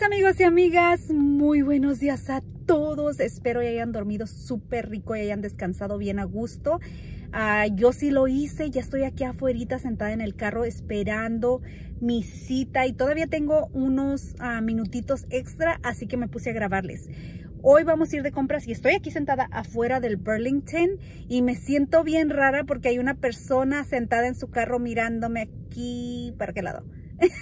Mis amigos y amigas, muy buenos días a todos. Espero que hayan dormido súper rico y hayan descansado bien a gusto. Yo sí lo hice, ya estoy aquí afuera sentada en el carro esperando mi cita y todavía tengo unos minutitos extra, así que me puse a grabarles. Hoy vamos a ir de compras y estoy aquí sentada afuera del Burlington y me siento bien rara porque hay una persona sentada en su carro mirándome aquí, ¿para qué lado?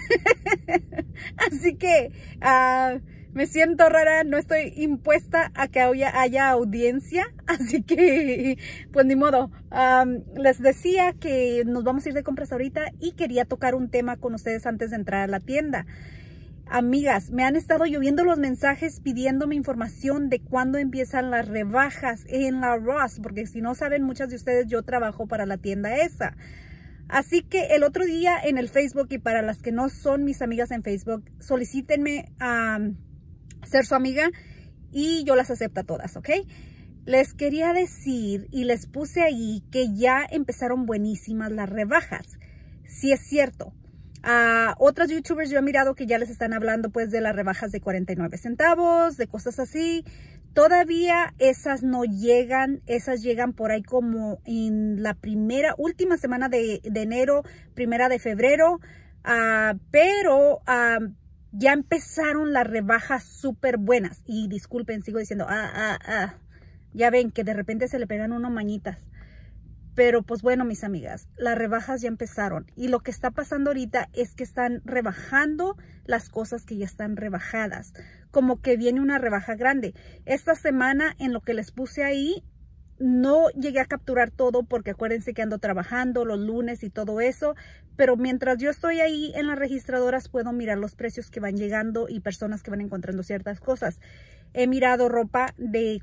Así que me siento rara, no estoy impuesta a que haya audiencia, así que pues ni modo. Les decía que nos vamos a ir de compras ahorita y quería tocar un tema con ustedes antes de entrar a la tienda. Amigas, me han estado lloviendo los mensajes pidiéndome información de cuándo empiezan las rebajas en la Ross, porque si no saben muchas de ustedes, yo trabajo para la tienda esa. Así que el otro día en el Facebook, y para las que no son mis amigas en Facebook, solicítenme ser su amiga y yo las acepto a todas, ¿ok? Les quería decir y les puse ahí que ya empezaron buenísimas las rebajas. Sí es cierto. Otros youtubers yo he mirado que ya les están hablando pues de las rebajas de 49 centavos, de cosas así. Todavía esas no llegan, esas llegan por ahí como en la última semana de enero, primera de febrero, pero ya empezaron las rebajas súper buenas. Y disculpen, sigo diciendo, ya ven que de repente se le pegan unos mañitas. Pero pues bueno, mis amigas, las rebajas ya empezaron y lo que está pasando ahorita es que están rebajando las cosas que ya están rebajadas. Como que viene una rebaja grande. Esta semana en lo que les puse ahí, no llegué a capturar todo porque acuérdense que ando trabajando los lunes y todo eso. Pero mientras yo estoy ahí en las registradoras puedo mirar los precios que van llegando y personas que van encontrando ciertas cosas. He mirado ropa de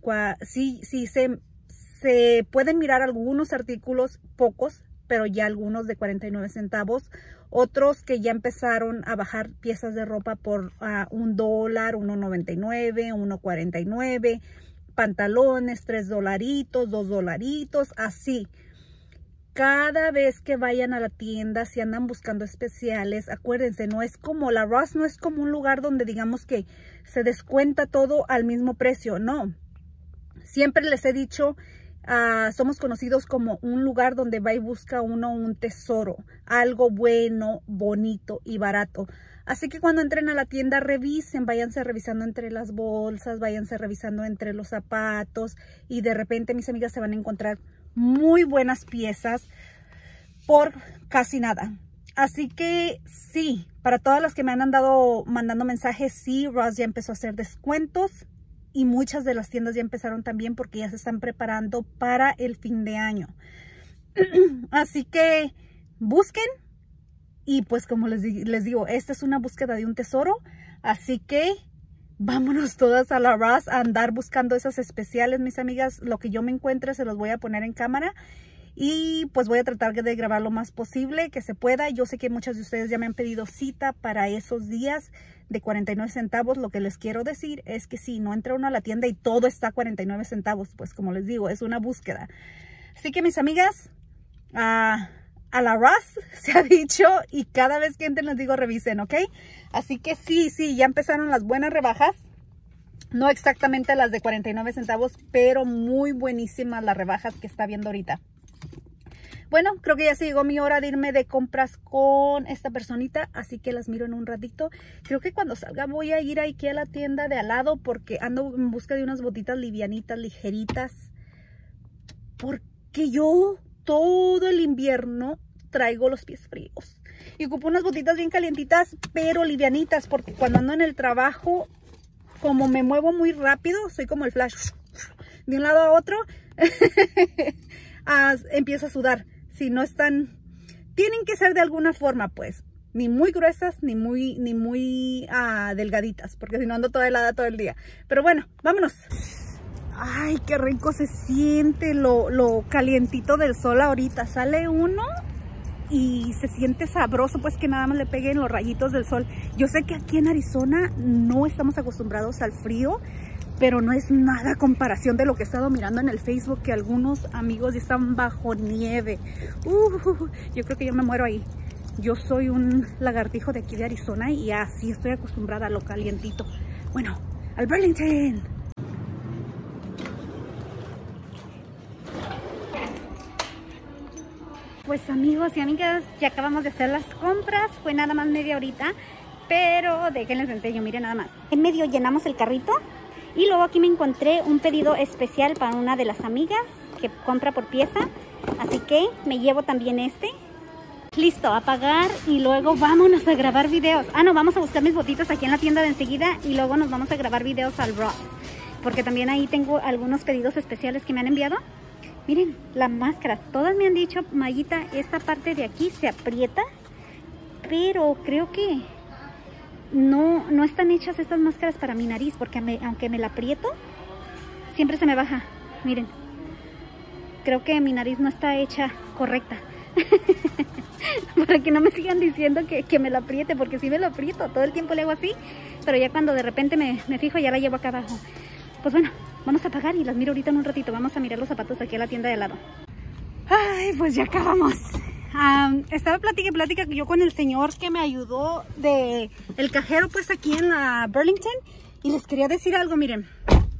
se pueden mirar algunos artículos, pocos, pero ya algunos de 49 centavos. Otros que ya empezaron a bajar piezas de ropa por $1, $1.99, $1.49. Pantalones, $3, $2, así. Cada vez que vayan a la tienda, si andan buscando especiales, acuérdense, no es como la Ross, no es como un lugar donde digamos que se descuenta todo al mismo precio, no. Siempre les he dicho, somos conocidos como un lugar donde va y busca uno un tesoro, algo bueno, bonito y barato. Así que cuando entren a la tienda revisen, váyanse revisando entre las bolsas, váyanse revisando entre los zapatos y de repente mis amigas se van a encontrar muy buenas piezas por casi nada. Así que sí, para todas las que me han andado mandando mensajes, sí, Ross ya empezó a hacer descuentos. Y muchas de las tiendas ya empezaron también porque ya se están preparando para el fin de año. Así que busquen. Y pues como les digo, esta es una búsqueda de un tesoro. Así que vámonos todas a la Ross a andar buscando esas especiales, mis amigas. Lo que yo me encuentre se los voy a poner en cámara. Y pues voy a tratar de grabar lo más posible que se pueda. Yo sé que muchas de ustedes ya me han pedido cita para esos días de 49 centavos. Lo que les quiero decir es que si no entra uno a la tienda y todo está a 49 centavos, pues como les digo, es una búsqueda. Así que mis amigas, a la Ross se ha dicho y cada vez que entren les digo revisen, ¿ok? Así que sí, ya empezaron las buenas rebajas. No exactamente las de 49 centavos, pero muy buenísimas las rebajas que está viendo ahorita. Bueno, creo que ya se llegó mi hora de irme de compras con esta personita, así que las miro en un ratito. Creo que cuando salga voy a ir aquí a la tienda de al lado porque ando en busca de unas botitas livianitas, ligeritas. Porque yo todo el invierno traigo los pies fríos. Y ocupo unas botitas bien calientitas, pero livianitas, porque cuando ando en el trabajo, como me muevo muy rápido, soy como el Flash, de un lado a otro, empiezo a sudar. Si no están, tienen que ser de alguna forma, pues, ni muy gruesas, ni muy delgaditas, porque si no ando toda helada todo el día. Pero bueno, vámonos. Ay, qué rico se siente lo calientito del sol ahorita. Sale uno y se siente sabroso, pues que nada más le peguen los rayitos del sol. Yo sé que aquí en Arizona no estamos acostumbrados al frío, pero no es nada a comparación de lo que he estado mirando en el Facebook, que algunos amigos ya están bajo nieve. Yo creo que yo me muero ahí. yo soy un lagartijo de aquí de Arizona y así estoy acostumbrada a lo calientito. Bueno, al Burlington. Pues amigos y amigas, ya acabamos de hacer las compras. Fue nada más media horita, pero déjenles enseño, miren nada más. En medio llenamos el carrito y luego aquí me encontré un pedido especial para una de las amigas que compra por pieza. Así que me llevo también este. Listo, a pagar y luego vámonos a grabar videos. Ah, no, vamos a buscar mis botitas aquí en la tienda de enseguida y luego nos vamos a grabar videos al Ross. Porque también ahí tengo algunos pedidos especiales que me han enviado. Miren, las máscaras. Todas me han dicho, Mayita, esta parte de aquí se aprieta. Pero creo que no están hechas estas máscaras para mi nariz. Porque aunque me la aprieto, siempre se me baja. Miren, creo que mi nariz no está hecha correcta. Para que no me sigan diciendo que me la apriete. Porque sí me lo aprieto, todo el tiempo le hago así. Pero ya cuando de repente me fijo, ya la llevo acá abajo. Pues bueno, vamos a pagar y las miro ahorita en un ratito. Vamos a mirar los zapatos aquí a la tienda de al lado. Ay, pues ya acabamos. Estaba plática yo con el señor que me ayudó de el cajero pues aquí en la Burlington. Y les quería decir algo, miren.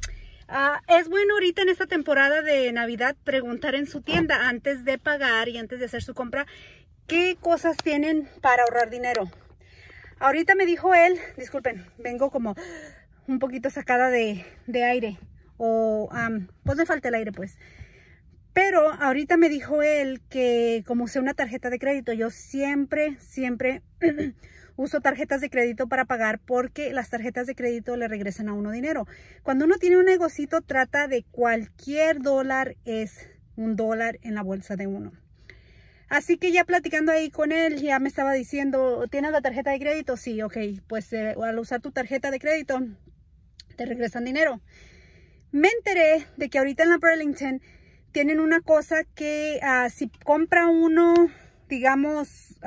Es bueno ahorita en esta temporada de Navidad preguntar en su tienda antes de pagar y antes de hacer su compra qué cosas tienen para ahorrar dinero. Ahorita me dijo él, disculpen, vengo como un poquito sacada de aire o pues me falta el aire pues. Pero ahorita me dijo él que como usé una tarjeta de crédito, yo siempre uso tarjetas de crédito para pagar porque las tarjetas de crédito le regresan a uno dinero. Cuando uno tiene un negocito, trata de cualquier dólar es $1 en la bolsa de uno. Así que ya platicando ahí con él, ya me estaba diciendo, ¿tienes la tarjeta de crédito? Sí, ok, pues al usar tu tarjeta de crédito, te regresan dinero. Me enteré de que ahorita en la Burlington tienen una cosa que si compra uno, digamos,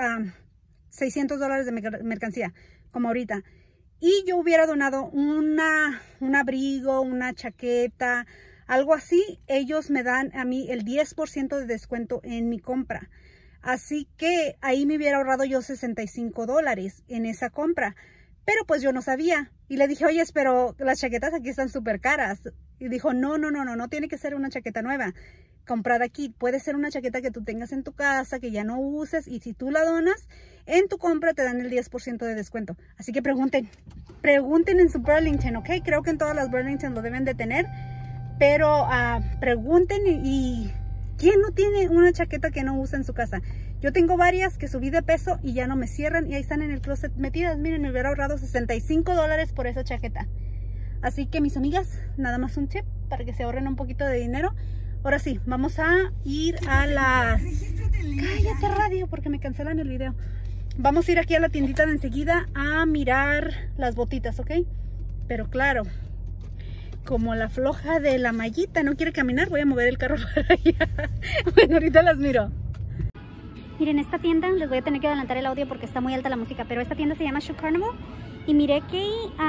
$600 de mercancía, como ahorita, y yo hubiera donado un abrigo, una chaqueta, algo así, ellos me dan a mí el 10% de descuento en mi compra. Así que ahí me hubiera ahorrado yo $65 en esa compra. Pero pues yo no sabía. Y le dije, oye, pero las chaquetas aquí están súper caras. Y dijo, no tiene que ser una chaqueta nueva. Comprada aquí. Puede ser una chaqueta que tú tengas en tu casa, que ya no uses. Y si tú la donas, en tu compra te dan el 10% de descuento. Así que pregunten en su Burlington, ¿ok? Creo que en todas las Burlington lo deben de tener. Pero pregunten y ¿quién no tiene una chaqueta que no usa en su casa? Yo tengo varias que subí de peso y ya no me cierran y ahí están en el closet metidas. Miren, me hubiera ahorrado $65 por esa chaqueta. Así que mis amigas, nada más un tip para que se ahorren un poquito de dinero. Ahora sí, vamos a ir a las... Cállate radio porque me cancelan el video. Vamos a ir aquí a la tiendita de enseguida a mirar las botitas, ¿ok? Pero claro, como la floja de la Mayita no quiere caminar, voy a mover el carro para allá. Bueno, ahorita las miro. Miren, esta tienda, les voy a tener que adelantar el audio porque está muy alta la música, pero esta tienda se llama Shoe Carnival y miré que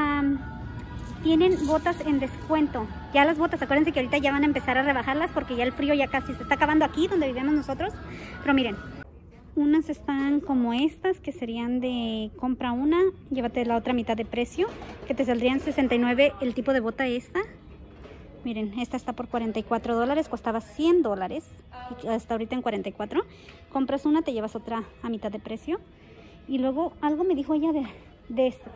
tienen botas en descuento. Ya las botas, acuérdense que ahorita ya van a empezar a rebajarlas porque ya el frío ya casi se está acabando aquí donde vivimos nosotros. Pero miren, unas están como estas que serían de compra una, llévate la otra mitad de precio, que te saldrían $69 el tipo de bota esta. Miren, esta está por $44, costaba $100 y hasta ahorita en 44. Compras una, te llevas otra a mitad de precio. Y luego algo me dijo ella de estas.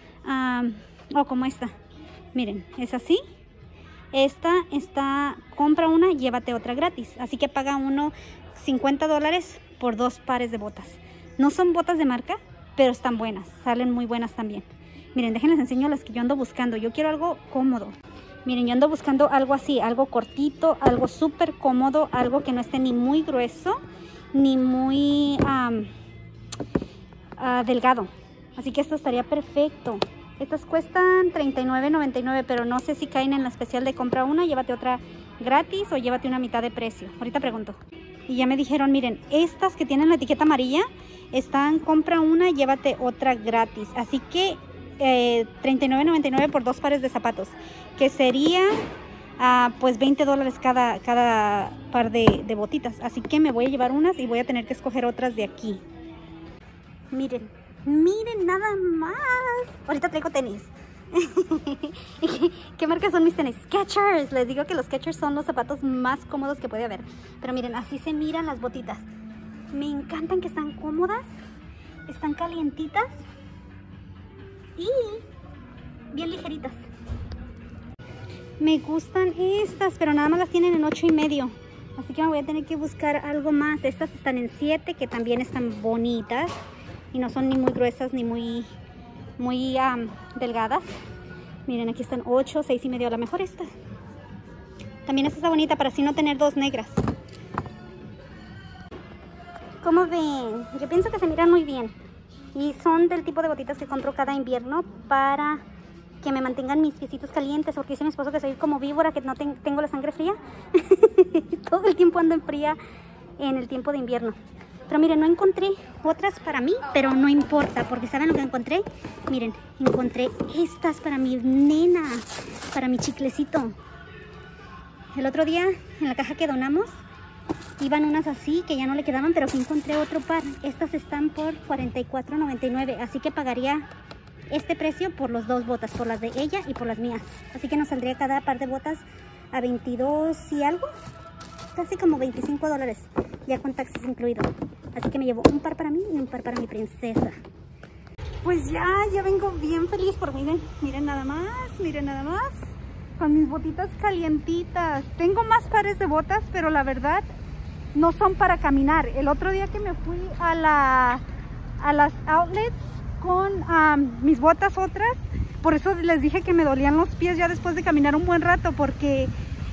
Como esta. Miren, es así. Esta está, compra una, llévate otra gratis. Así que paga uno $50 por 2 pares de botas. No son botas de marca, pero están buenas. Salen muy buenas también. Miren, déjenles enseño las que yo ando buscando. Yo quiero algo cómodo. Miren, yo ando buscando algo así, algo cortito, algo súper cómodo, algo que no esté ni muy grueso, ni muy delgado. Así que esto estaría perfecto. Estas cuestan $39.99, pero no sé si caen en la especial de compra una, llévate otra gratis o llévate una mitad de precio. Ahorita pregunto. Y ya me dijeron, miren, estas que tienen la etiqueta amarilla, están compra una, llévate otra gratis. Así que $39.99 por 2 pares de zapatos, que sería pues $20 cada par de botitas. Así que me voy a llevar unas y voy a tener que escoger otras de aquí. Miren, miren nada más. Ahorita traigo tenis. ¿Qué marca son mis tenis? Skechers. Les digo que los Skechers son los zapatos más cómodos que puede haber. Pero miren, así se miran las botitas. Me encantan que están cómodas, están calientitas y bien ligeritas. Me gustan estas, pero nada más las tienen en 8.5. Así que me voy a tener que buscar algo más. Estas están en 7, que también están bonitas y no son ni muy gruesas ni muy delgadas. Miren, aquí están 8, 6.5. A lo mejor esta. También esta está bonita para así no tener dos negras. ¿Cómo ven? Yo pienso que se miran muy bien. Y son del tipo de botitas que compro cada invierno para que me mantengan mis piecitos calientes. Porque dice mi esposo que soy como víbora, que no tengo la sangre fría. Todo el tiempo ando en fría en el tiempo de invierno. Pero miren, no encontré otras para mí, pero no importa, porque ¿saben lo que encontré? Miren, encontré estas para mi nena, para mi chiclecito. El otro día, en la caja que donamos, iban unas así, que ya no le quedaban, pero que encontré otro par. Estas están por $44.99, así que pagaría este precio por las dos botas, por las de ella y por las mías. Así que nos saldría cada par de botas a 22 y algo, casi como $25, ya con taxis incluido. Así que me llevo un par para mí y un par para mi princesa. Pues ya vengo bien feliz por miren nada más, con mis botitas calientitas. Tengo más pares de botas, pero la verdad no son para caminar. El otro día que me fui a las outlets con mis botas otras, por eso les dije que me dolían los pies ya después de caminar un buen rato, porque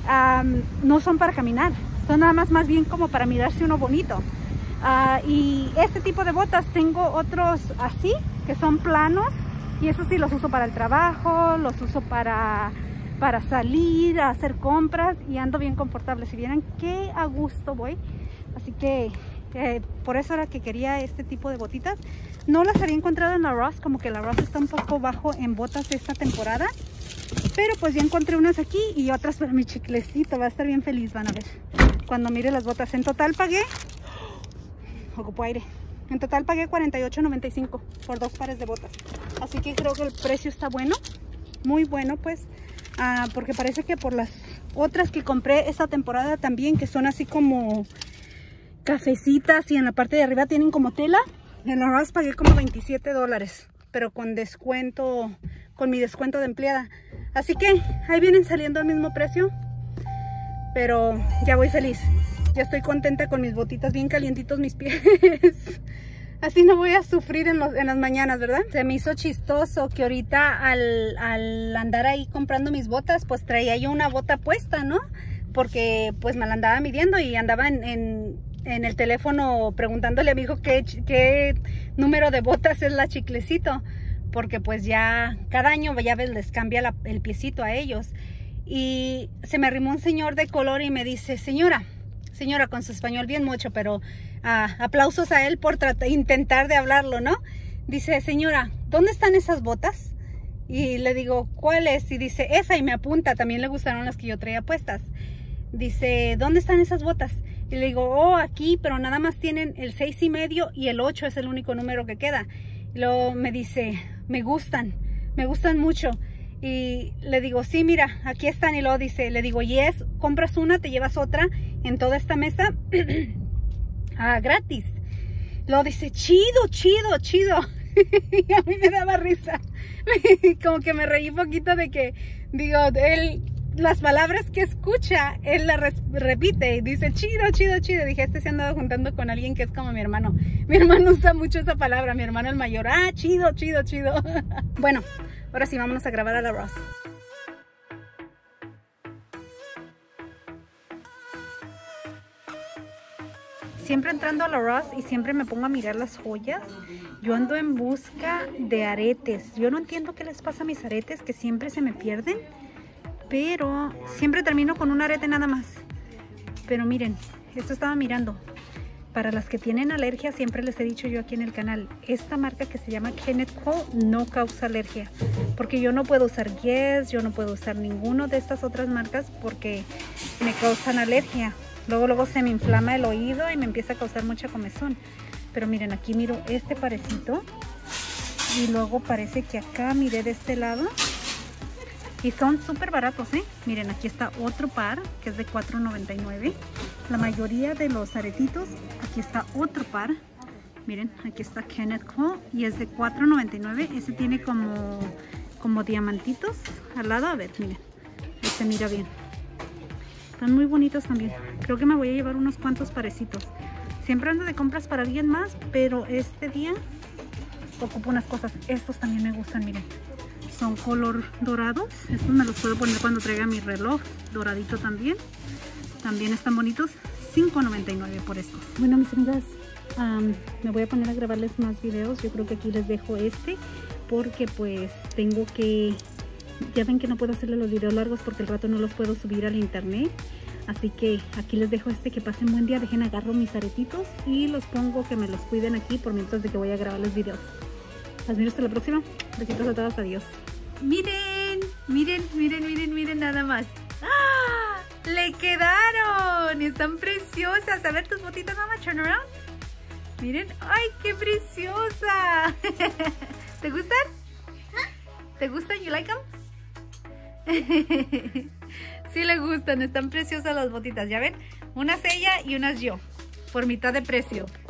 no son para caminar, son nada más bien como para mirarse uno bonito. Y este tipo de botas tengo otros así, que son planos, y eso sí los uso para el trabajo, los uso para salir a hacer compras, y ando bien confortable. Si vieran qué a gusto voy. Así que por eso era que quería este tipo de botitas. No las había encontrado en la Ross, como que la Ross está un poco bajo en botas de esta temporada, pero pues ya encontré unas aquí y otras para mi chiclecito. Va a estar bien feliz, van a ver cuando mire las botas. En total pagué, ocupo aire, en total pagué $48.95 por dos pares de botas. Así que creo que el precio está bueno, muy bueno pues, porque parece que por las otras que compré esta temporada también, que son así como cafecitas y en la parte de arriba tienen como tela, en la Ross pagué como $27, pero con descuento, con mi descuento de empleada. Así que ahí vienen saliendo al mismo precio, pero ya voy feliz. Ya estoy contenta con mis botitas bien calientitos mis pies. Así no voy a sufrir en las mañanas, ¿verdad? Se me hizo chistoso que ahorita al andar ahí comprando mis botas, pues traía yo una bota puesta, ¿no? Porque pues me la andaba midiendo y andaba en el teléfono preguntándole a mi hijo qué número de botas es la chiclecito. Porque pues ya cada año ya ves, les cambia el piecito a ellos. Y se me arrimó un señor de color y me dice, señora, con su español bien mucho, pero aplausos a él por intentar de hablarlo, ¿no? Dice, señora, ¿dónde están esas botas? Y le digo, ¿cuáles? Y dice, esa, y me apunta, también le gustaron las que yo traía puestas. Dice, ¿dónde están esas botas? Y le digo, oh, aquí, pero nada más tienen el 6.5 y el 8 es el único número que queda. Y luego me dice, me gustan mucho. Y le digo, sí, mira, aquí están. Y luego dice, le digo, yes, compras una, te llevas otra en toda esta mesa gratis. Luego dice, chido. Y a mí me daba risa. Como que me reí un poquito de que, digo, él, las palabras que escucha, él las repite y dice, chido. Dije, este se andaba juntando con alguien que es como mi hermano. Mi hermano usa mucho esa palabra, mi hermano el mayor. Chido. Bueno, ahora sí, vámonos a grabar a la Ross. Siempre entrando a la Ross y siempre me pongo a mirar las joyas. Yo ando en busca de aretes. Yo no entiendo qué les pasa a mis aretes, que siempre se me pierden. Pero siempre termino con un arete nada más. Pero miren, esto estaba mirando. Para las que tienen alergia, siempre les he dicho yo aquí en el canal, esta marca que se llama Kenneth Cole no causa alergia. Porque yo no puedo usar Guess, yo no puedo usar ninguno de estas otras marcas porque me causan alergia. Luego se me inflama el oído y me empieza a causar mucha comezón. Pero miren, aquí miro este parecito. Y luego parece que acá miré de este lado. Y son súper baratos, ¿eh? Miren, aquí está otro par que es de $4.99. La mayoría de los aretitos, aquí está otro par. Miren, aquí está Kenneth Cole y es de $4.99. Ese tiene como diamantitos al lado. A ver, miren, se mira bien. Están muy bonitos también. Creo que me voy a llevar unos cuantos parecitos. Siempre ando de compras para alguien más, pero este día ocupo unas cosas. Estos también me gustan, miren. Son color dorados. Estos me los puedo poner cuando traiga mi reloj doradito también. También están bonitos. $5.99 por estos. Bueno, mis amigas, me voy a poner a grabarles más videos. Yo creo que aquí les dejo este porque pues tengo que... Ya ven que no puedo hacerle los videos largos porque el rato no los puedo subir al internet. Así que aquí les dejo este. Que pasen buen día. Dejen agarro mis aretitos y los pongo que me los cuiden aquí por mientras de que voy a grabar los videos. Las miro hasta la próxima. Besitos a todas. Adiós. Miren, miren, miren, miren, miren nada más. ¡Ah! ¡Le quedaron! Están preciosas. A ver tus botitas, mamá. Turn around. Miren. ¡Ay, qué preciosa! ¿Te gustan? ¿Te gustan? You like them? Sí le gustan. Están preciosas las botitas. ¿Ya ven? Unas ella y unas yo. Por mitad de precio.